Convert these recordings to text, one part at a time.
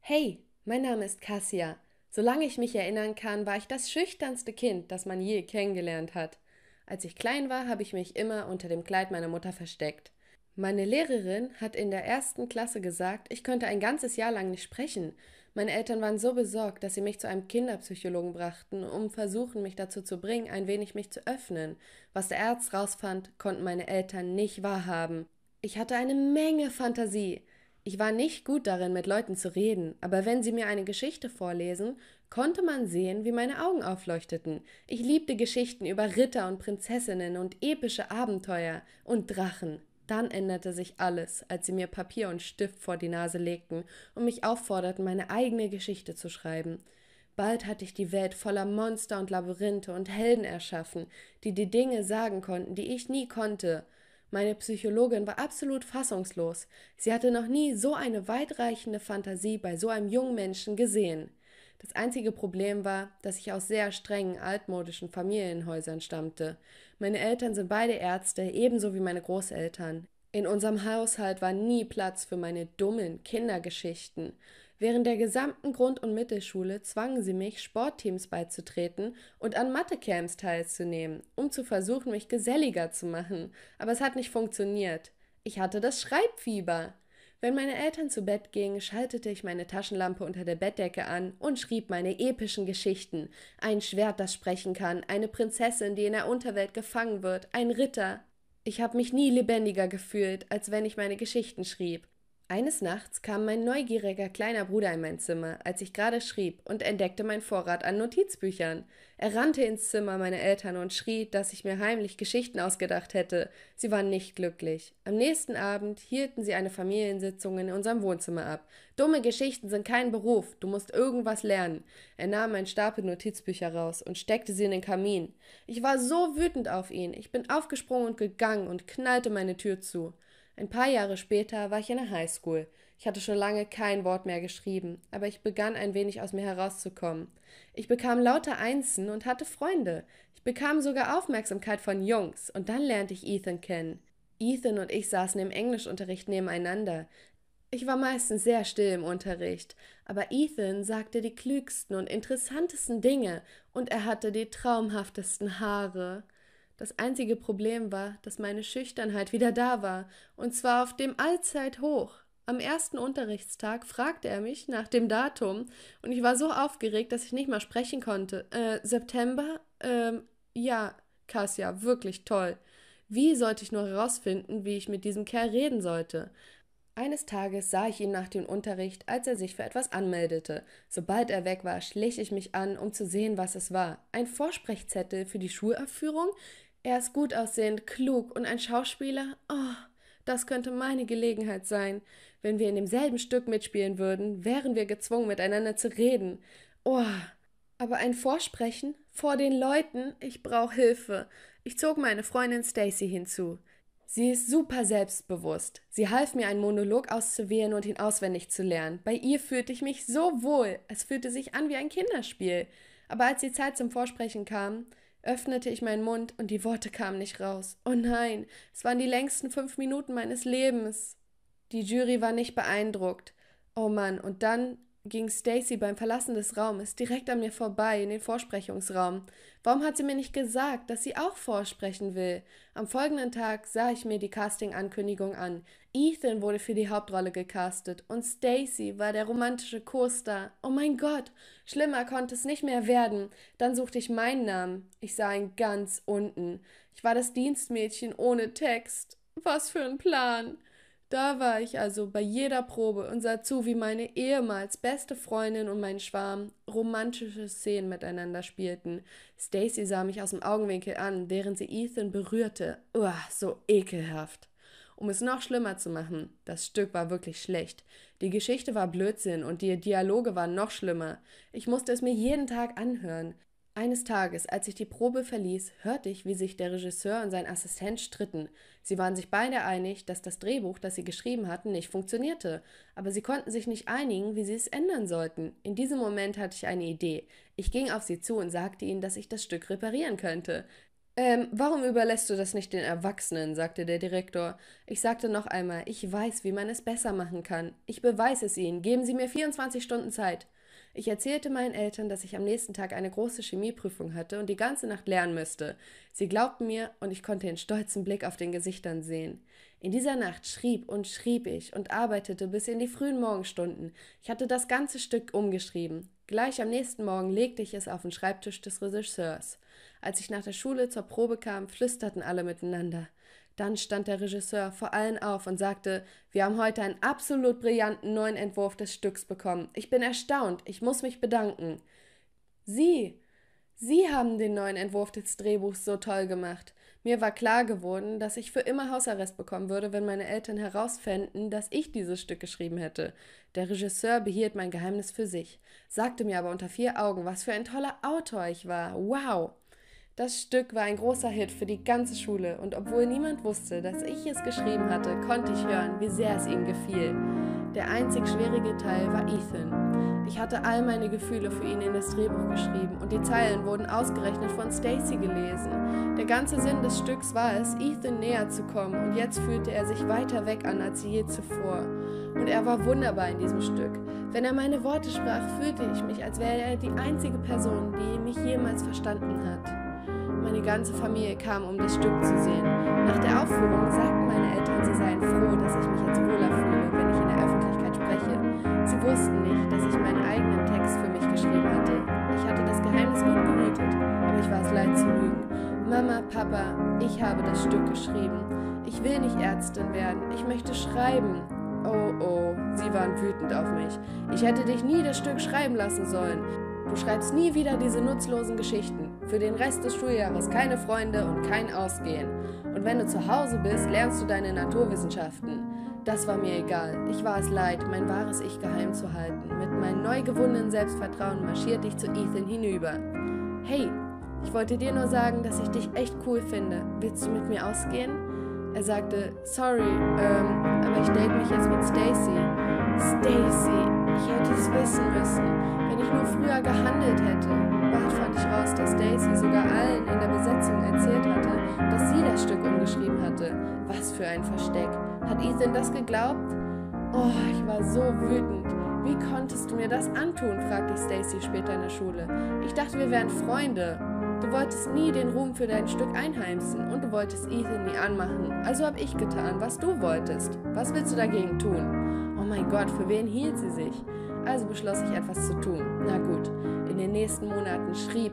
Hey, mein Name ist Cassia. Solange ich mich erinnern kann, war ich das schüchternste Kind, das man je kennengelernt hat. Als ich klein war, habe ich mich immer unter dem Kleid meiner Mutter versteckt. Meine Lehrerin hat in der ersten Klasse gesagt, ich könnte ein ganzes Jahr lang nicht sprechen. Meine Eltern waren so besorgt, dass sie mich zu einem Kinderpsychologen brachten, um versuchen, mich dazu zu bringen, ein wenig mich zu öffnen. Was der Arzt rausfand, konnten meine Eltern nicht wahrhaben. Ich hatte eine Menge Fantasie. Ich war nicht gut darin, mit Leuten zu reden, aber wenn sie mir eine Geschichte vorlesen, konnte man sehen, wie meine Augen aufleuchteten. Ich liebte Geschichten über Ritter und Prinzessinnen und epische Abenteuer und Drachen. Dann änderte sich alles, als sie mir Papier und Stift vor die Nase legten und mich aufforderten, meine eigene Geschichte zu schreiben. Bald hatte ich die Welt voller Monster und Labyrinthe und Helden erschaffen, die Dinge sagen konnten, die ich nie konnte. Meine Psychologin war absolut fassungslos. Sie hatte noch nie so eine weitreichende Fantasie bei so einem jungen Menschen gesehen. Das einzige Problem war, dass ich aus sehr strengen, altmodischen Familienhäusern stammte. Meine Eltern sind beide Ärzte, ebenso wie meine Großeltern. In unserem Haushalt war nie Platz für meine dummen Kindergeschichten. Während der gesamten Grund- und Mittelschule zwangen sie mich, Sportteams beizutreten und an Mathecamps teilzunehmen, um zu versuchen, mich geselliger zu machen. Aber es hat nicht funktioniert. Ich hatte das Schreibfieber. Wenn meine Eltern zu Bett gingen, schaltete ich meine Taschenlampe unter der Bettdecke an und schrieb meine epischen Geschichten. Ein Schwert, das sprechen kann, eine Prinzessin, die in der Unterwelt gefangen wird, ein Ritter. Ich habe mich nie lebendiger gefühlt, als wenn ich meine Geschichten schrieb. Eines Nachts kam mein neugieriger kleiner Bruder in mein Zimmer, als ich gerade schrieb, und entdeckte meinen Vorrat an Notizbüchern. Er rannte ins Zimmer meiner Eltern und schrie, dass ich mir heimlich Geschichten ausgedacht hätte. Sie waren nicht glücklich. Am nächsten Abend hielten sie eine Familiensitzung in unserem Wohnzimmer ab. Dumme Geschichten sind kein Beruf, du musst irgendwas lernen. Er nahm einen Stapel Notizbücher raus und steckte sie in den Kamin. Ich war so wütend auf ihn. Ich bin aufgesprungen und gegangen und knallte meine Tür zu. Ein paar Jahre später war ich in der Highschool. Ich hatte schon lange kein Wort mehr geschrieben, aber ich begann ein wenig aus mir herauszukommen. Ich bekam lauter Einsen und hatte Freunde. Ich bekam sogar Aufmerksamkeit von Jungs, und dann lernte ich Ethan kennen. Ethan und ich saßen im Englischunterricht nebeneinander. Ich war meistens sehr still im Unterricht, aber Ethan sagte die klügsten und interessantesten Dinge, und er hatte die traumhaftesten Haare. Das einzige Problem war, dass meine Schüchternheit wieder da war, und zwar auf dem Allzeithoch. Am ersten Unterrichtstag fragte er mich nach dem Datum, und ich war so aufgeregt, dass ich nicht mal sprechen konnte. September? Ja, Kassia, wirklich toll. Wie sollte ich nur herausfinden, wie ich mit diesem Kerl reden sollte? Eines Tages sah ich ihn nach dem Unterricht, als er sich für etwas anmeldete. Sobald er weg war, schlich ich mich an, um zu sehen, was es war. Ein Vorsprechzettel für die Schulaufführung? Er ist gut aussehend, klug und ein Schauspieler? Oh, das könnte meine Gelegenheit sein. Wenn wir in demselben Stück mitspielen würden, wären wir gezwungen, miteinander zu reden. Oh, aber ein Vorsprechen? Vor den Leuten? Ich brauche Hilfe. Ich zog meine Freundin Stacy hinzu. Sie ist super selbstbewusst. Sie half mir, einen Monolog auszuwählen und ihn auswendig zu lernen. Bei ihr fühlte ich mich so wohl. Es fühlte sich an wie ein Kinderspiel. Aber als die Zeit zum Vorsprechen kam, öffnete ich meinen Mund und die Worte kamen nicht raus. Oh nein, es waren die längsten 5 Minuten meines Lebens. Die Jury war nicht beeindruckt. Oh Mann, und dann ging Stacy beim Verlassen des Raumes direkt an mir vorbei in den Vorsprechungsraum. Warum hat sie mir nicht gesagt, dass sie auch vorsprechen will? Am folgenden Tag sah ich mir die Casting-Ankündigung an. Ethan wurde für die Hauptrolle gecastet und Stacy war der romantische Co-Star. Oh mein Gott, schlimmer konnte es nicht mehr werden. Dann suchte ich meinen Namen. Ich sah ihn ganz unten. Ich war das Dienstmädchen ohne Text. Was für ein Plan. Da war ich also bei jeder Probe und sah zu, wie meine ehemals beste Freundin und mein Schwarm romantische Szenen miteinander spielten. Stacy sah mich aus dem Augenwinkel an, während sie Ethan berührte. Uah, so ekelhaft. Um es noch schlimmer zu machen, das Stück war wirklich schlecht. Die Geschichte war Blödsinn und die Dialoge waren noch schlimmer. Ich musste es mir jeden Tag anhören. Eines Tages, als ich die Probe verließ, hörte ich, wie sich der Regisseur und sein Assistent stritten. Sie waren sich beide einig, dass das Drehbuch, das sie geschrieben hatten, nicht funktionierte, aber sie konnten sich nicht einigen, wie sie es ändern sollten. In diesem Moment hatte ich eine Idee. Ich ging auf sie zu und sagte ihnen, dass ich das Stück reparieren könnte. Warum überlässt du das nicht den Erwachsenen?, sagte der Direktor. Ich sagte noch einmal, ich weiß, wie man es besser machen kann. Ich beweise es Ihnen. Geben Sie mir 24 Stunden Zeit. Ich erzählte meinen Eltern, dass ich am nächsten Tag eine große Chemieprüfung hatte und die ganze Nacht lernen müsste. Sie glaubten mir und ich konnte den stolzen Blick auf den Gesichtern sehen. In dieser Nacht schrieb ich und arbeitete bis in die frühen Morgenstunden. Ich hatte das ganze Stück umgeschrieben. Gleich am nächsten Morgen legte ich es auf den Schreibtisch des Regisseurs. Als ich nach der Schule zur Probe kam, flüsterten alle miteinander. Dann stand der Regisseur vor allen auf und sagte, wir haben heute einen absolut brillanten neuen Entwurf des Stücks bekommen. Ich bin erstaunt, ich muss mich bedanken. Sie haben den neuen Entwurf des Drehbuchs so toll gemacht. Mir war klar geworden, dass ich für immer Hausarrest bekommen würde, wenn meine Eltern herausfänden, dass ich dieses Stück geschrieben hätte. Der Regisseur behielt mein Geheimnis für sich, sagte mir aber unter 4 Augen, was für ein toller Autor ich war. Wow! Das Stück war ein großer Hit für die ganze Schule und obwohl niemand wusste, dass ich es geschrieben hatte, konnte ich hören, wie sehr es ihm gefiel. Der einzig schwierige Teil war Ethan. Ich hatte all meine Gefühle für ihn in das Drehbuch geschrieben und die Zeilen wurden ausgerechnet von Stacy gelesen. Der ganze Sinn des Stücks war es, Ethan näher zu kommen und jetzt fühlte er sich weiter weg an als je zuvor. Und er war wunderbar in diesem Stück. Wenn er meine Worte sprach, fühlte ich mich, als wäre er die einzige Person, die mich jemals verstanden hat. Meine ganze Familie kam, um das Stück zu sehen. Nach der Aufführung sagten meine Eltern, sie seien froh, dass ich mich jetzt wohler fühle, wenn ich in der Öffentlichkeit spreche. Sie wussten nicht, dass ich meinen eigenen Text für mich geschrieben hatte. Ich hatte das Geheimnis gut gehütet, aber ich war es leid zu lügen. Mama, Papa, ich habe das Stück geschrieben. Ich will nicht Ärztin werden, ich möchte schreiben. Oh, sie waren wütend auf mich. Ich hätte dich nie das Stück schreiben lassen sollen. Du schreibst nie wieder diese nutzlosen Geschichten. Für den Rest des Schuljahres keine Freunde und kein Ausgehen. Und wenn du zu Hause bist, lernst du deine Naturwissenschaften. Das war mir egal. Ich war es leid, mein wahres Ich geheim zu halten. Mit meinem neu gewonnenen Selbstvertrauen marschierte ich zu Ethan hinüber. Hey, ich wollte dir nur sagen, dass ich dich echt cool finde. Willst du mit mir ausgehen? Er sagte, sorry, aber ich date mich jetzt mit Stacy. Stacy, ich hätte es wissen müssen, wenn ich nur früher gehandelt hätte. Bald fand ich raus, dass Stacy sogar allen in der Besetzung erzählt hatte, dass sie das Stück umgeschrieben hatte. Was für ein Versteck. Hat Ethan das geglaubt? Oh, ich war so wütend. Wie konntest du mir das antun? Fragte ich Stacy später in der Schule. Ich dachte, wir wären Freunde. Du wolltest nie den Ruhm für dein Stück einheimsen und du wolltest Ethan nie anmachen. Also habe ich getan, was du wolltest. Was willst du dagegen tun? Oh mein Gott, für wen hielt sie sich? Also beschloss ich, etwas zu tun. Na gut, in den nächsten Monaten schrieb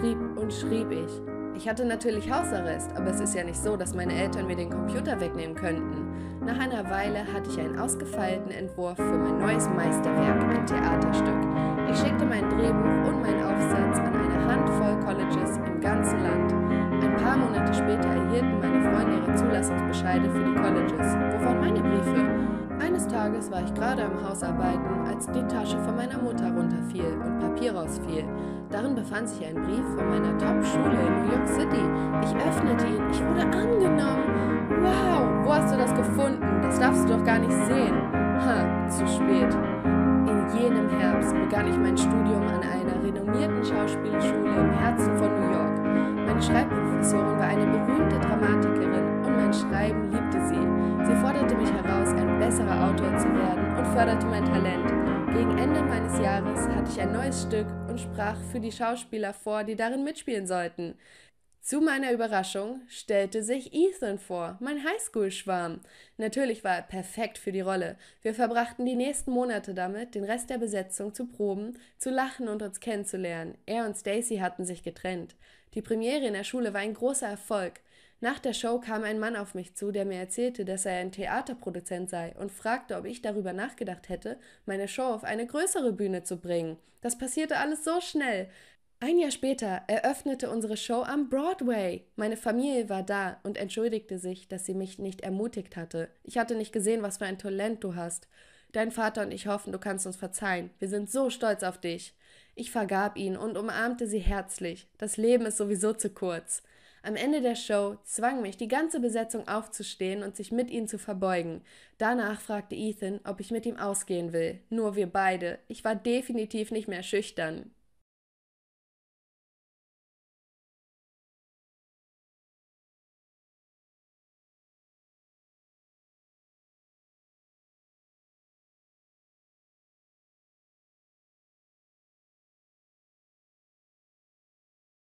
ich. Ich hatte natürlich Hausarrest, aber es ist ja nicht so, dass meine Eltern mir den Computer wegnehmen könnten. Nach einer Weile hatte ich einen ausgefeilten Entwurf für mein neues Meisterwerk, ein Theaterstück. Ich schickte mein Drehbuch und meinen Aufsatz an eine Handvoll Colleges im ganzen Land. Ein paar Monate später erhielten meine Freunde ihre Zulassungsbescheide für die Colleges. Wo waren meine Briefe? Eines Tages war ich gerade am Hausarbeiten, als die Tasche von meiner Mutter runterfiel und Papier rausfiel. Darin befand sich ein Brief von meiner Top-Schule in New York City. Ich öffnete ihn. Ich wurde angenommen. Wow, wo hast du das gefunden? Das darfst du doch gar nicht sehen. Zu spät. In jenem Herbst begann ich mein Studium an einer renommierten Schauspielschule im Herzen von New York. Meine Schreibprofessorin war eine berühmte Dramatikerin und mein Schreiben liebte sie. Sie forderte mich heraus, ein besserer Autor zu werden und förderte mein Talent. Gegen Ende meines Jahres hatte ich ein neues Stück und sprach für die Schauspieler vor, die darin mitspielen sollten. Zu meiner Überraschung stellte sich Ethan vor, mein Highschool-Schwarm. Natürlich war er perfekt für die Rolle. Wir verbrachten die nächsten Monate damit, den Rest der Besetzung zu proben, zu lachen und uns kennenzulernen. Er und Stacy hatten sich getrennt. Die Premiere in der Schule war ein großer Erfolg. Nach der Show kam ein Mann auf mich zu, der mir erzählte, dass er ein Theaterproduzent sei und fragte, ob ich darüber nachgedacht hätte, meine Show auf eine größere Bühne zu bringen. Das passierte alles so schnell. Ein Jahr später eröffnete unsere Show am Broadway. Meine Familie war da und entschuldigte sich, dass sie mich nicht ermutigt hatte. Ich hatte nicht gesehen, was für ein Talent du hast. Dein Vater und ich hoffen, du kannst uns verzeihen. Wir sind so stolz auf dich. Ich vergab ihn und umarmte sie herzlich. Das Leben ist sowieso zu kurz. Am Ende der Show zwang mich die ganze Besetzung aufzustehen und sich mit ihnen zu verbeugen. Danach fragte Ethan, ob ich mit ihm ausgehen will. Nur wir beide. Ich war definitiv nicht mehr schüchtern.